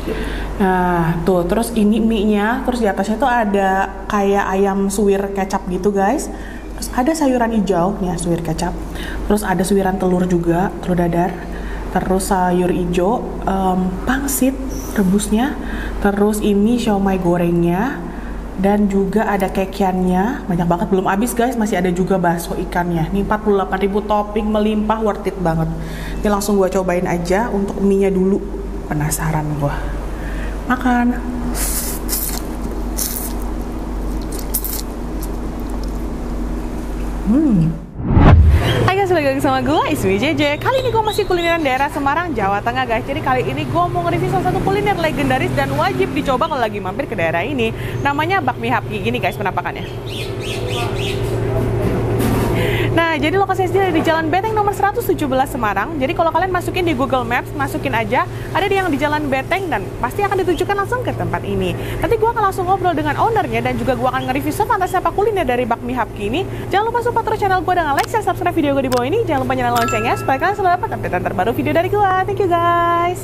Nah, tuh, terus ini mie-nya, terus di atasnya tuh ada kayak ayam suwir kecap gitu, guys. Terus ada sayuran hijau, nih suwir kecap. Terus ada suwiran telur juga, telur dadar. Terus sayur hijau, pangsit rebusnya. Terus ini siomay gorengnya. Dan juga ada kekiannya, banyak banget, belum habis guys, masih ada juga bakso ikannya. Ini 48.000 topping melimpah, worth it banget. Ini langsung gue cobain aja untuk mie-nya dulu, penasaran gue. Makan. Hai guys, balik lagi sama gue, Ismi JJ. Kali ini gue masih kulineran daerah Semarang, Jawa Tengah guys. Jadi kali ini gue mau nge-review salah satu kuliner legendaris dan wajib dicoba kalau lagi mampir ke daerah ini. Namanya bakmi hapki. Gini guys penampakannya. Nah, jadi lokasinya sendiri di Jalan Beteng nomor 117 Semarang. Jadi kalau kalian masukin di Google Maps, masukin aja ada yang di Jalan Beteng dan pasti akan ditujukan langsung ke tempat ini. Nanti gua akan langsung ngobrol dengan ownernya dan juga gua akan nge-review sepantas apa kuliner dari bakmi hapki ini. Jangan lupa support terus channel gua dengan like, share, subscribe video gua di bawah ini. Jangan lupa nyalain loncengnya supaya kalian selalu dapat update terbaru video dari gua. Thank you guys.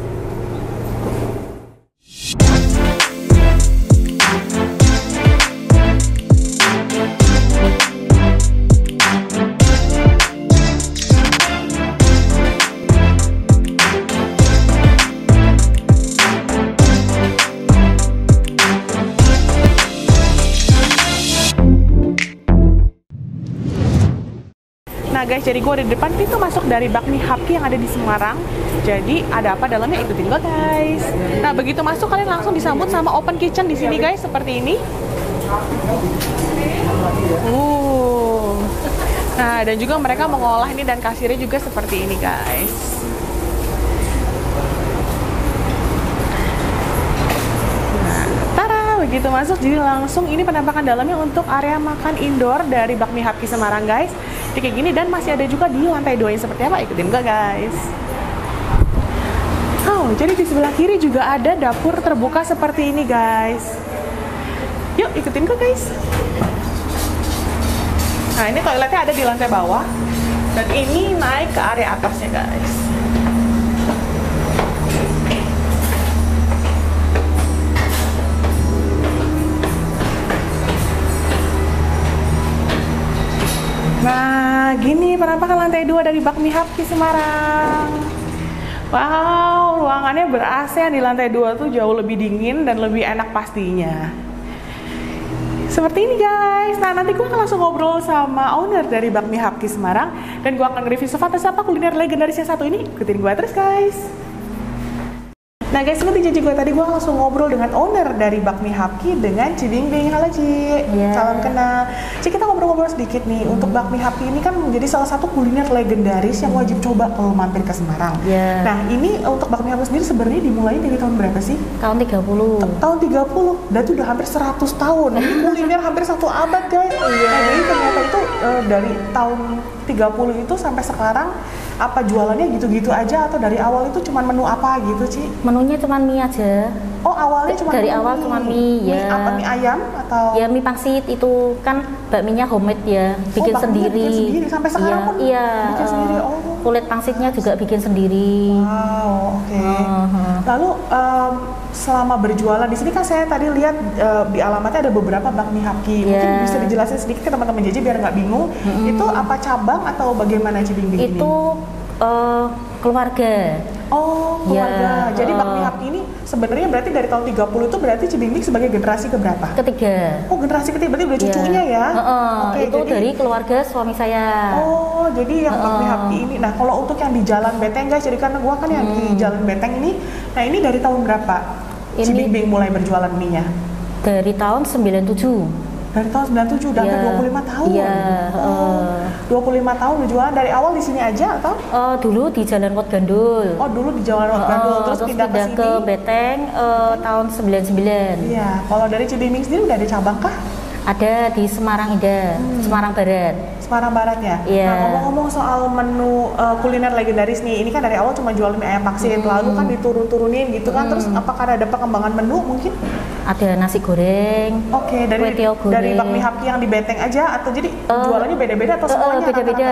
Nah guys, jadi gue di depan pintu masuk dari bakmi hapki yang ada di Semarang. Jadi ada apa dalamnya, ikutin gue guys. Nah begitu masuk kalian langsung disambut sama open kitchen di sini guys, seperti ini. Nah dan juga mereka mengolah ini dan kasirnya juga seperti ini guys. Begitu masuk, jadi langsung ini penampakan dalamnya untuk area makan indoor dari bakmi hapki Semarang guys. Jadi kayak gini dan masih ada juga di lantai 2 yang seperti apa, ikutin gue guys. Oh, jadi di sebelah kiri juga ada dapur terbuka seperti ini guys. Yuk ikutin gue guys. Nah ini toiletnya ada di lantai bawah dan ini naik ke area atasnya guys. Nah, gini penampakan lantai 2 dari bakmi hapki Semarang. Wow, ruangannya ber-AC yang di lantai 2 tuh jauh lebih dingin dan lebih enak pastinya. Seperti ini guys. Nah, nanti gue akan langsung ngobrol sama owner dari bakmi hapki Semarang dan gue akan nge-review sefantas apa kuliner legendaris yang satu ini. Ikutin gue terus guys. Nah guys, seperti janji gue tadi, gue langsung ngobrol dengan owner dari bakmi hapki dengan Ci Bingbing. Halo Ci, salam kenal. Ci, kita ngobrol-ngobrol sedikit nih. Untuk bakmi hapki ini kan menjadi salah satu kuliner legendaris yang wajib coba kalau mampir ke Semarang. Nah ini untuk bakmi hapki sendiri sebenarnya dimulai dari tahun berapa sih? Tahun 30. Tahun 30, berarti udah hampir 100 tahun. Ini kuliner hampir 1 abad guys. Nah jadi ternyata itu dari tahun 30 itu sampai sekarang apa jualannya gitu-gitu aja atau dari awal itu cuma menu apa gitu Ci? Menunya cuma mie aja. Oh awalnya cuma dari awal cuma mie ya. Mie apa, mie ayam atau? Ya mie pangsit itu kan bakminya homemade ya, bikin sendiri. Bikin sendiri sampai sekarang pun bikin sendiri. Oh. Kulit pangsitnya juga bikin sendiri. Wow, oke. Lalu selama berjualan di sini kan saya tadi lihat di alamatnya ada beberapa bakmi hapki. Mungkin bisa dijelasin sedikit ke teman-teman JJ biar nggak bingung. Itu apa cabang atau bagaimana Ci Bingbing ini? Itu keluarga. Oh, keluarga. Jadi bakmi hapki ini sebenarnya berarti dari tahun 30 itu berarti Ci Bingbing sebagai generasi keberapa? Ketiga. Oh, generasi ketiga, berarti udah cucunya ya? Oke, itu jadi, dari keluarga suami saya. Oh, jadi yang bakmi hapki ini. Nah, kalau untuk yang di Jalan Beteng guys, jadi karena gua kan yang di Jalan Beteng ini, nah ini dari tahun berapa Ci Bingbing mulai berjualan mie-nya? Dari tahun 97. Dari tahun 97, udah hampir 25 tahun. Iya. 25 tahun berjualan dari awal di sini aja atau? Dulu di Jalan Wat Gandul. Oh, dulu di Jalan Wat Gandul, terus pindah ke sini. Ke Beteng tahun 99. Iya. Kalau dari Ci Bingbing sendiri udah ada cabang kah? Ada di Semarang Semarang Barat. Semarang Barat ya? Nah ngomong-ngomong soal menu kuliner legendaris nih, ini kan dari awal cuma jual mie ayam pangsit, lalu kan diturun-turunin gitu kan, terus apakah ada perkembangan menu mungkin? Ada nasi goreng, dari bakmi hapki yang di Beteng aja atau jadi jualannya beda-beda atau semuanya? Beda-beda.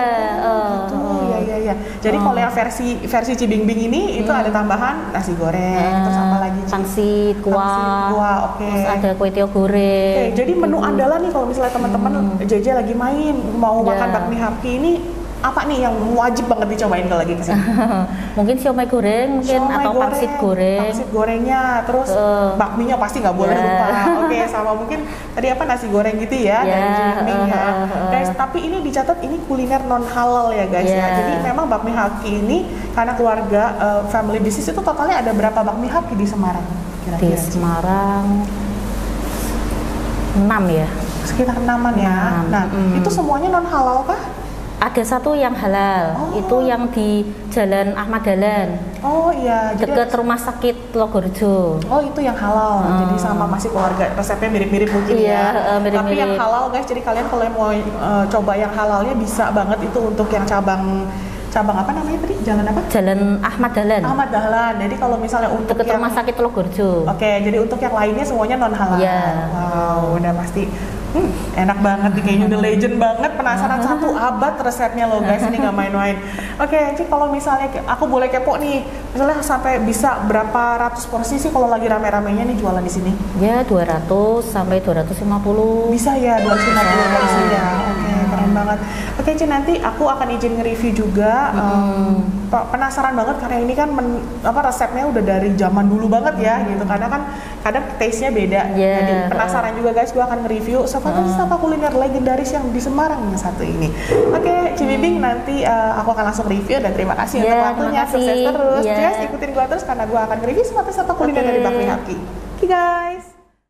Iya. Jadi kalau yang versi Ci Bingbing ini itu ada tambahan nasi goreng, terus apa lagi Ci? pangsit, kuah, oke. terus ada kue tiaw goreng. Oke, jadi menu andalan nih kalau misalnya teman-teman JJ lagi main mau Ya. makan bakmi Hapki ini apa nih yang wajib banget dicobain kalau lagi kesini? Mungkin siomay goreng mungkin Siomay atau pangsit goreng. Pangsit gorengnya, terus bakminya pasti nggak boleh Ya. lupa. Oke, sama mungkin tadi apa nasi goreng gitu ya, Ya, dari Jiming ya. Guys, tapi ini dicatat ini kuliner non halal ya guys ya. Ya. Jadi memang bakmi Hapki ini karena keluarga family business itu totalnya ada berapa bakmi Hapki di Semarang? Di Kira-kira? Semarang 6 ya. Sekitar 6-an ya. 6, Nah, itu semuanya non halal kah? Ada satu yang halal, itu yang di Jalan Ahmad Dahlan, Oh iya, dekat rumah sakit Logorjo. oh itu yang halal, jadi sama masih keluarga resepnya mirip-mirip mungkin Iya, ya. Tapi mirip-mirip. yang halal guys, jadi kalian kalau mau coba yang halalnya bisa banget itu untuk yang cabang apa namanya tadi? Jalan apa? Jalan Ahmad Dahlan, Ahmad Dahlan. Jadi kalau misalnya untuk dekat yang rumah sakit Logorjo. Oke, jadi untuk yang lainnya semuanya non halal. Iya. Wow, udah pasti enak banget nih, kayaknya udah legend banget. Penasaran 1 abad resepnya loh guys, ini nggak main-main. Oke, jadi kalau misalnya aku boleh kepo nih, misalnya sampai bisa berapa ratus porsi sih kalau lagi rame-ramenya nih jualan di sini? Ya 200 sampai 250. Bisa ya 250 porsi ya. Oke, keren banget. Oke, Ci, nanti aku akan izin nge-review juga. Penasaran banget karena ini kan resepnya udah dari zaman dulu banget ya gitu. Karena kan kadang taste-nya beda. Yeah. Jadi penasaran juga guys, gue akan nge-review apa kuliner legendaris yang di Semarang yang satu ini. Oke, Ci Bibing, nanti aku akan langsung review dan terima kasih untuk Yeah, waktunya. terima kasih. Sukses terus. Yeah. Just ikutin gue terus karena gue akan nge-review sapa kuliner Oke. dari Bakmi Hapki. Oke guys.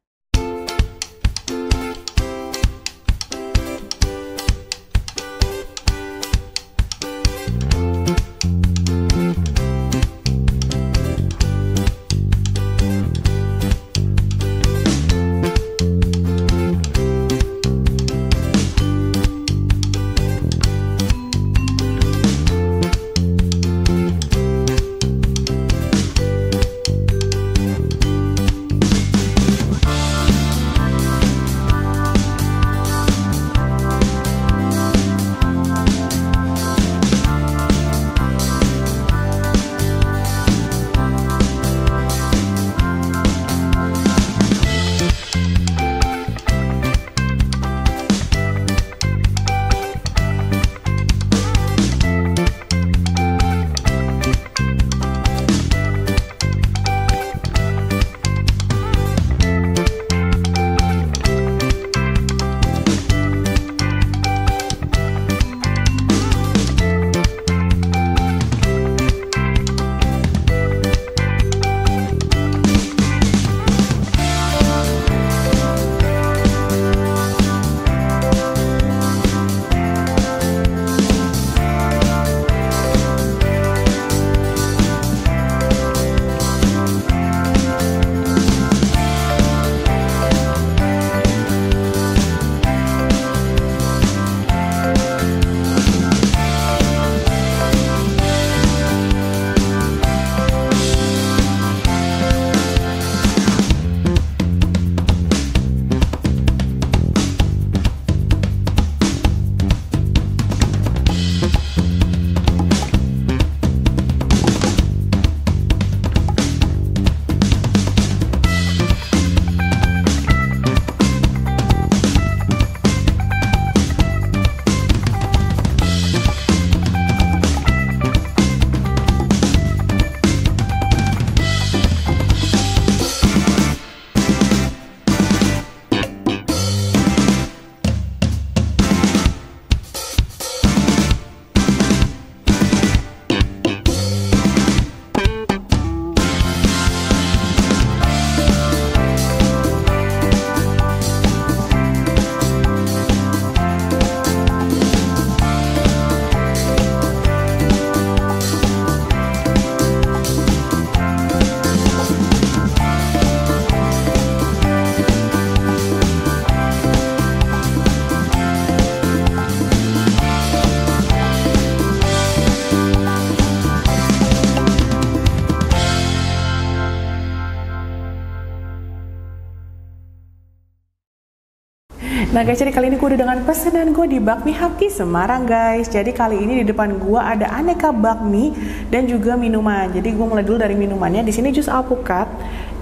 Nah guys, jadi kali ini gue udah dengan pesanan gue di Bakmi Hapki Semarang guys. Jadi kali ini di depan gue ada aneka bakmi dan juga minuman. Jadi gue mulai dulu dari minumannya. Di sini jus alpukat. Itu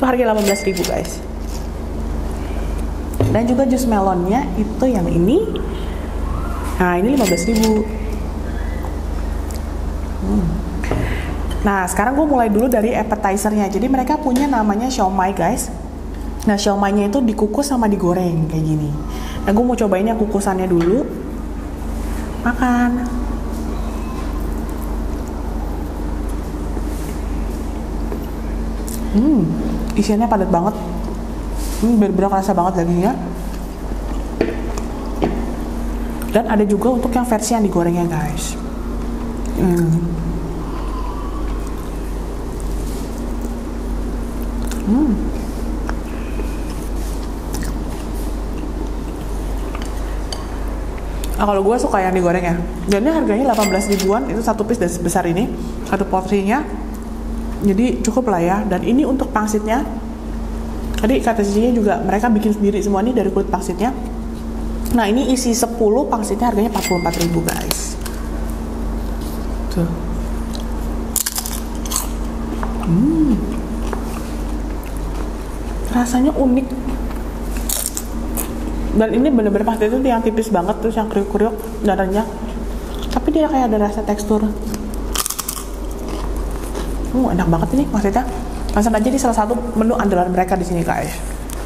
Itu harga 18.000 guys. Dan juga jus melonnya itu yang ini. Nah, ini 15.000. Nah, sekarang gue mulai dulu dari appetizernya. Jadi mereka punya namanya siomay guys. Nah, siomaynya itu dikukus sama digoreng kayak gini. Nah, gue mau cobain yang kukusannya dulu. Makan. Isiannya padat banget. Bener-bener kerasa banget dagingnya. Dan ada juga untuk yang versi yang digorengnya guys. Nah, kalau gue suka yang digoreng ya. Dan ini harganya 18 ribuan, itu satu piece dan sebesar ini, satu porsinya. Jadi cukup lah ya. Dan ini untuk pangsitnya. Tadi kata Cici juga mereka bikin sendiri semua ini dari kulit pangsitnya. Nah, ini isi 10 pangsitnya harganya 44.000 guys. Tuh. Rasanya unik. Dan ini bener-bener pasti itu yang tipis banget, terus yang kriuk-kriuk dadanya. Tapi dia kayak ada rasa tekstur. Enak banget ini maksudnya. Pesan aja di salah satu menu andalan mereka di sini guys.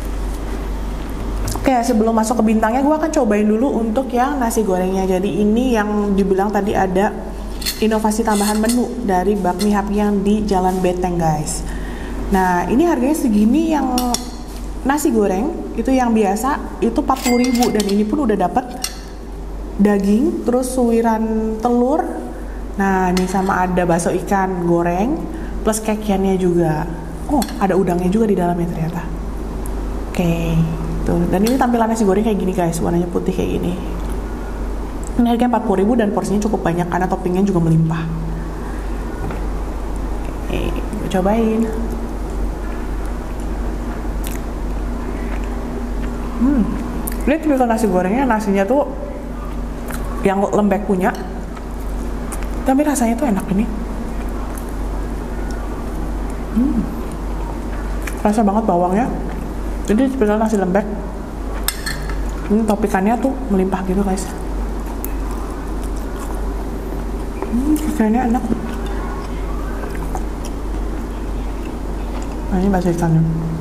Oke, sebelum masuk ke bintangnya, gue akan cobain dulu untuk yang nasi gorengnya. Jadi ini yang dibilang tadi ada inovasi tambahan menu dari Bakmi Hapki yang di Jalan Beteng guys. Nah, ini harganya segini. Yang nasi goreng itu yang biasa itu 40.000 dan ini pun udah dapat daging, terus suwiran telur. Nah, ini sama ada bakso ikan goreng plus kekiannya juga. Oh, ada udangnya juga di dalamnya ternyata. Oke. Tuh. Dan ini tampilan nasi goreng kayak gini guys, warnanya putih kayak gini. Ini harganya 40.000 dan porsinya cukup banyak karena toppingnya juga melimpah. Oke, cobain. Ini tipikal nasi gorengnya, nasinya tuh yang lembek punya, tapi rasanya tuh enak ini. Rasa banget bawangnya. Jadi tipikal nasi lembek. Ini toppingannya tuh melimpah gitu guys. Ikannya enak. Nah, ini bakso ikannya.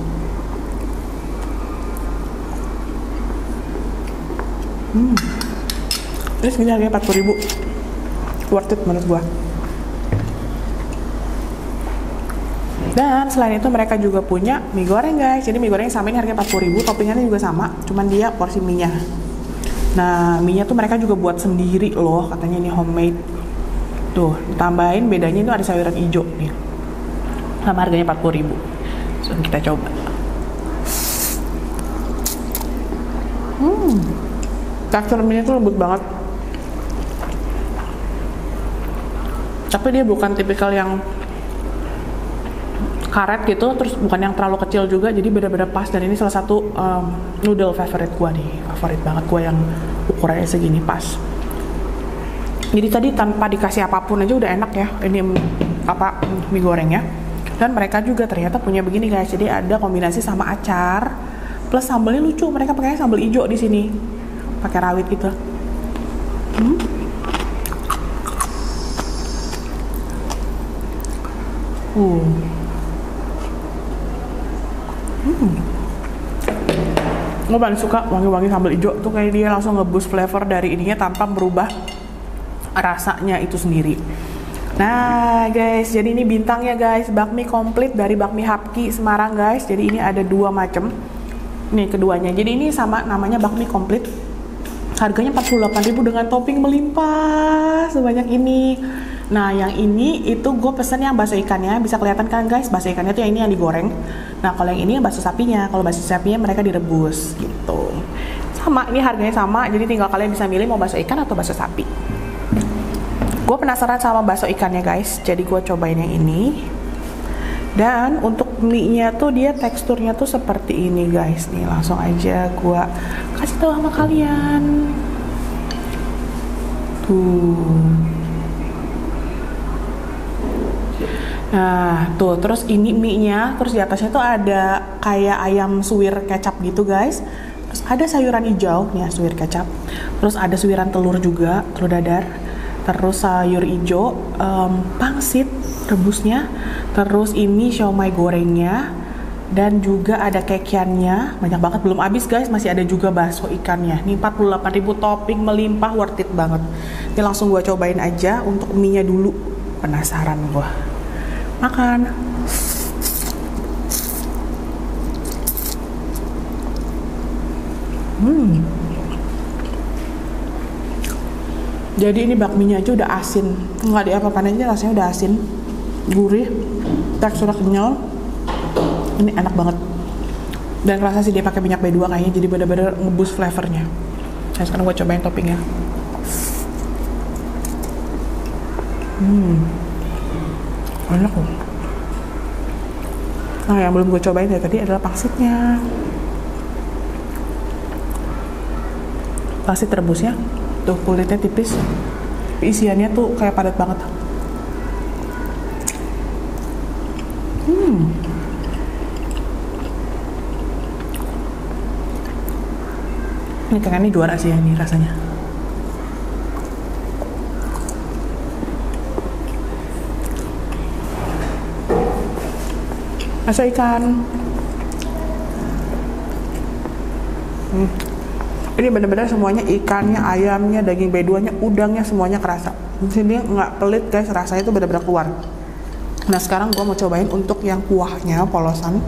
Ini segini harganya 40.000. Worth it menurut gua. Dan selain itu mereka juga punya mie goreng guys. Jadi mie goreng sama ini harganya 40.000, toppingannya juga sama, cuman dia porsi mie-nya. Nah, mie-nya tuh mereka juga buat sendiri loh, katanya ini homemade. Tuh, tambahin bedanya itu ada sayuran hijau nih. Sama harganya 40.000. So, kita coba. Tekstur mie-nya tuh lembut banget. Tapi dia bukan tipikal yang karet gitu, terus bukan yang terlalu kecil juga, jadi benar-benar pas. Dan ini salah satu noodle favorite gua nih, favorit banget gua yang ukurannya segini pas. Jadi tadi tanpa dikasih apapun aja udah enak ya ini mie gorengnya. Dan mereka juga ternyata punya begini guys, jadi ada kombinasi sama acar plus sambalnya lucu, mereka pakai sambal hijau di sini, pakai rawit gitu. Gue paling suka wangi-wangi sambal hijau tuh, kayak dia langsung nge-boost flavor dari ininya tanpa merubah rasanya itu sendiri. Nah guys, jadi ini bintangnya guys, bakmi komplit dari Bakmi Hapki Semarang guys. Jadi ini ada dua macam. Nih keduanya. Jadi ini sama, namanya bakmi komplit. Harganya 48.000 dengan topping melimpah sebanyak ini. Nah, yang ini itu gue pesen yang bakso ikannya, bisa kelihatan kan guys, bakso ikannya tuh yang ini yang digoreng. Nah, kalau yang ini yang bakso sapinya, kalau bakso sapinya mereka direbus gitu. Sama, ini harganya sama, jadi tinggal kalian bisa milih mau bakso ikan atau bakso sapi. Gue penasaran sama bakso ikannya guys, jadi gue cobain yang ini. Dan untuk mie-nya tuh dia teksturnya tuh seperti ini guys. Nih langsung aja gue kasih tahu sama kalian. Tuh. Nah, tuh, terus ini mie-nya, terus di atasnya tuh ada kayak ayam suwir kecap gitu, guys. Terus ada sayuran hijau, nih suwir kecap. Terus ada suwiran telur juga, telur dadar. Terus sayur hijau, pangsit rebusnya. Terus ini siomay gorengnya. Dan juga ada kekiannya, banyak banget, belum habis guys, masih ada juga bakso ikannya. Ini 48.000 topping melimpah, worth it banget. Ini langsung gue cobain aja untuk mie-nya dulu, penasaran gue. Makan. Jadi ini bakminya aja udah asin, nggak di apa-apain aja, rasanya udah asin, gurih, teksturnya kenyal. Ini enak banget. Dan rasa sih dia pakai minyak B2 kayaknya, jadi bener-bener ngeboost flavornya. Nah, sekarang gue cobain toppingnya. Enak loh. Nah, yang belum gue cobain ya tadi adalah pangsitnya. Pangsit rebusnya, tuh kulitnya tipis, isiannya tuh kayak padat banget. Ini kayaknya juara sih ini rasanya. Rasa ikan. Ini bener-bener semuanya, ikannya, ayamnya, daging B2-nya, udangnya, semuanya kerasa. Di sini nggak pelit guys, rasanya itu bener-bener keluar. Nah sekarang gue mau cobain untuk yang kuahnya, polosan.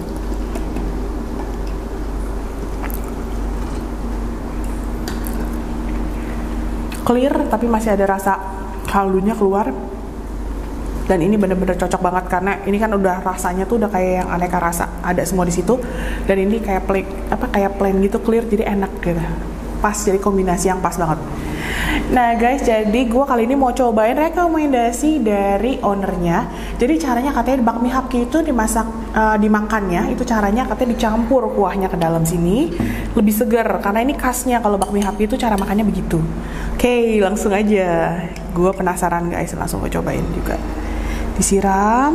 Clear tapi masih ada rasa kaldunya keluar. Dan ini bener-bener cocok banget karena ini kan udah rasanya tuh udah kayak yang aneka rasa, ada semua di situ. Dan ini kayak plain gitu, clear, jadi enak gitu. Pas, jadi kombinasi yang pas banget. Nah guys, jadi gue kali ini mau cobain rekomendasi dari ownernya. Jadi caranya katanya bakmi hapki itu dimakannya itu caranya katanya dicampur kuahnya ke dalam sini, lebih segar karena ini khasnya kalau bakmi hapki itu cara makannya begitu. Oke, langsung aja. Gue penasaran guys, langsung gue cobain juga. Disiram.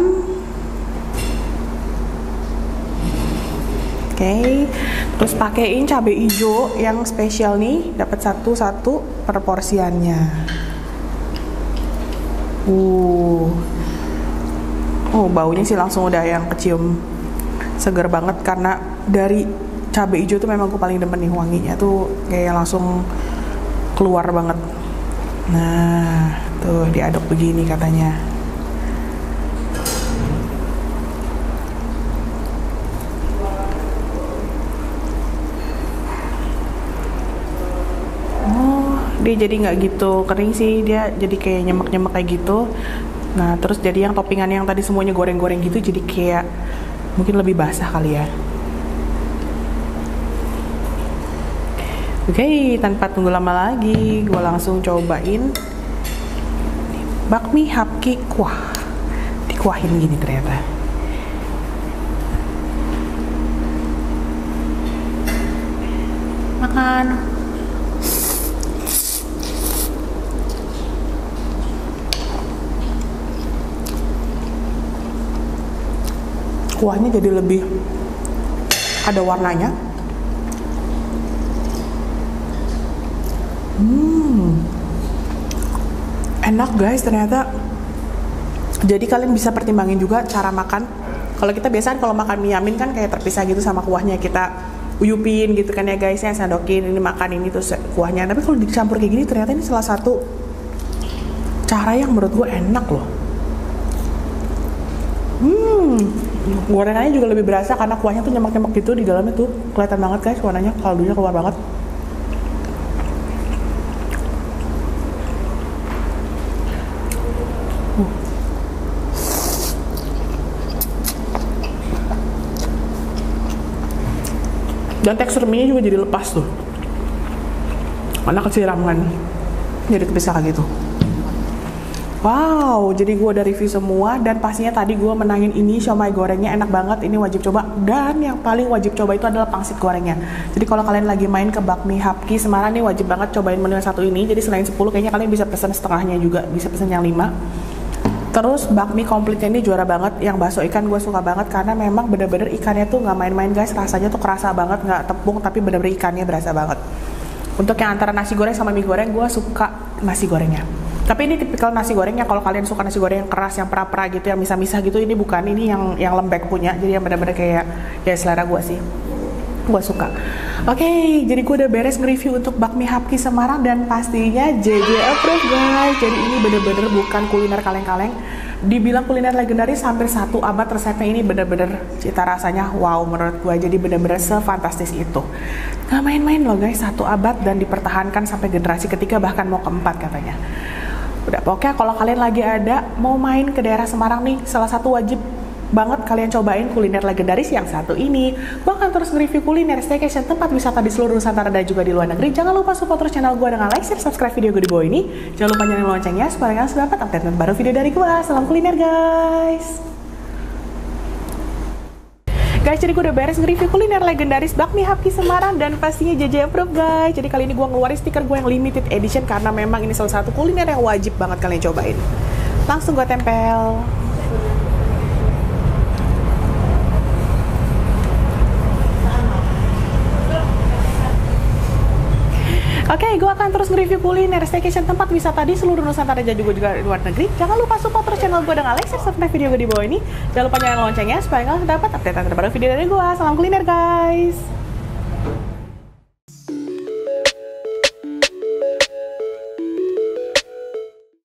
Oke, terus pakein cabai hijau yang spesial nih, dapat satu per porsiannya. Baunya sih langsung udah yang kecium seger banget karena dari cabai hijau tuh memang gue paling demen nih, wanginya tuh kayak langsung keluar banget. Nah, tuh diaduk begini katanya. Dia jadi nggak gitu kering sih, dia jadi kayak nyemek-nyemek kayak gitu. Nah terus jadi yang toppingan yang tadi semuanya goreng-goreng gitu jadi kayak mungkin lebih basah kali ya. Oke, tanpa tunggu lama lagi gue langsung cobain bakmi hapki kuah. Dikuahin gini ternyata. Makan. Kuahnya jadi lebih ada warnanya. Enak guys ternyata. Jadi kalian bisa pertimbangin juga cara makan. Kalau kita biasanya kalau makan mie yamin kan kayak terpisah gitu sama kuahnya, kita uyupin gitu kan ya guys, ya sandokin ini makan ini terus kuahnya. Tapi kalau dicampur kayak gini ternyata ini salah satu cara yang menurut gue enak loh. Gorengannya juga lebih berasa karena kuahnya tuh nyemek-nyemek gitu di dalamnya tuh, kelihatan banget guys warnanya, kaldunya keluar banget. Dan tekstur mie juga jadi lepas tuh karena kesiramkan, jadi kepisah gitu. Wow, jadi gue udah review semua dan pastinya tadi gue menangin ini siomay gorengnya enak banget, ini wajib coba. Dan yang paling wajib coba itu adalah pangsit gorengnya. Jadi kalau kalian lagi main ke bakmi hapki Semarang nih wajib banget cobain menu yang satu ini. Jadi selain 10 kayaknya kalian bisa pesen setengahnya juga, bisa pesen yang 5. Terus bakmi komplitnya ini juara banget. Yang bakso ikan gue suka banget karena memang bener-bener ikannya tuh nggak main-main guys. Rasanya tuh kerasa banget, nggak tepung tapi bener-bener ikannya berasa banget. Untuk yang antara nasi goreng sama mie goreng, gue suka nasi gorengnya. Tapi ini tipikal nasi gorengnya, kalau kalian suka nasi goreng yang keras, yang pra-pra gitu, yang misah-misah gitu, ini bukan, ini yang lembek punya. Jadi yang bener-bener kayak ya selera gue sih. Gue suka. Oke, jadi gue udah beres nge-review untuk bakmi Hapki Semarang dan pastinya JJ approve guys. Jadi ini bener-bener bukan kuliner kaleng-kaleng. Dibilang kuliner legendaris, hampir 1 abad resepnya ini bener-bener cita rasanya wow menurut gue. Jadi bener-bener sefantastis itu. Gak main-main loh guys, 1 abad dan dipertahankan sampai generasi ketiga bahkan mau keempat katanya. Udah, pokoknya kalau kalian lagi ada mau main ke daerah Semarang nih, salah satu wajib banget kalian cobain kuliner legendaris yang satu ini. Gue akan terus nge-review kuliner staycation tempat wisata di seluruh Nusantara dan juga di luar negeri. Jangan lupa support terus channel gue dengan like, share, subscribe video gue di bawah ini. Jangan lupa nyalain loncengnya supaya kalian dapat update baru video dari gue. Salam kuliner guys. Guys, jadi gue udah beres nge-review kuliner legendaris bakmi Hapki Semarang dan pastinya JJ approve guys. Jadi kali ini gue ngeluarin stiker gue yang limited edition karena memang ini salah satu kuliner yang wajib banget kalian cobain. Langsung gue tempel. Oke, gue akan terus nge-review kuliner staycation tempat wisata di seluruh Nusantara dan juga di luar negeri. Jangan lupa support terus channel gue dengan like, share, subscribe video gue di bawah ini. Jangan lupa nyalain loncengnya supaya kalian dapat update terbaru video dari gue. Salam kuliner guys.